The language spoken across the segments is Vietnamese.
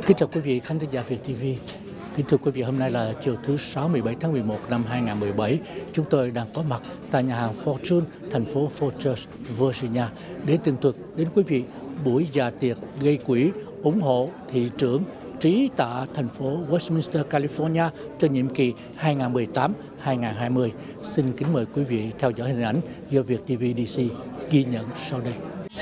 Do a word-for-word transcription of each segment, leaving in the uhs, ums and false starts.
Kính chào quý vị khán thính giả Việt ti vi. Kính thưa quý vị, hôm nay là chiều thứ Sáu mười bảy tháng mười một năm hai nghìn không trăm mười bảy. Chúng tôi đang có mặt tại nhà hàng Fortune, thành phố Falls, Virginia để tường thuật đến quý vị buổi dạ tiệc gây quỹ ủng hộ thị trưởng trí tạ thành phố Westminster, California cho nhiệm kỳ hai nghìn không trăm mười tám đến hai nghìn không trăm hai mươi. Xin kính mời quý vị theo dõi hình ảnh do Việt ti vi đê xê ghi nhận sau đây.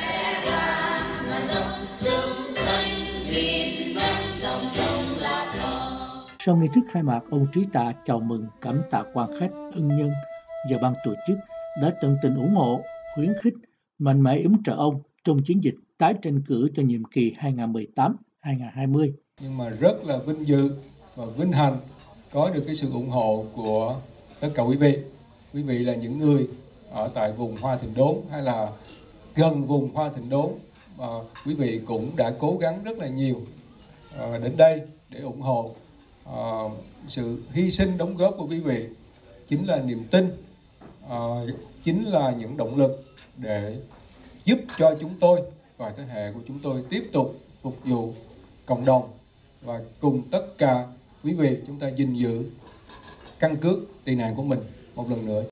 Sau nghi thức khai mạc, ông Trí Tạ chào mừng, cảm tạ quan khách, ân nhân và ban tổ chức đã tận tình ủng hộ, khuyến khích, mạnh mẽ yểm trợ ông trong chiến dịch tái tranh cử cho nhiệm kỳ hai nghìn không trăm mười tám đến hai nghìn không trăm hai mươi. Nhưng mà rất là vinh dự và vinh hạnh có được cái sự ủng hộ của tất cả quý vị. Quý vị là những người ở tại vùng Hoa Thịnh Đốn hay là gần vùng Hoa Thịnh Đốn, và quý vị cũng đã cố gắng rất là nhiều đến đây để ủng hộ. Uh, sự hy sinh đóng góp của quý vị chính là niềm tin, uh, chính là những động lực để giúp cho chúng tôi và thế hệ của chúng tôi tiếp tục phục vụ cộng đồng, và cùng tất cả quý vị chúng ta gìn giữ căn cước tị nạn của mình một lần nữa.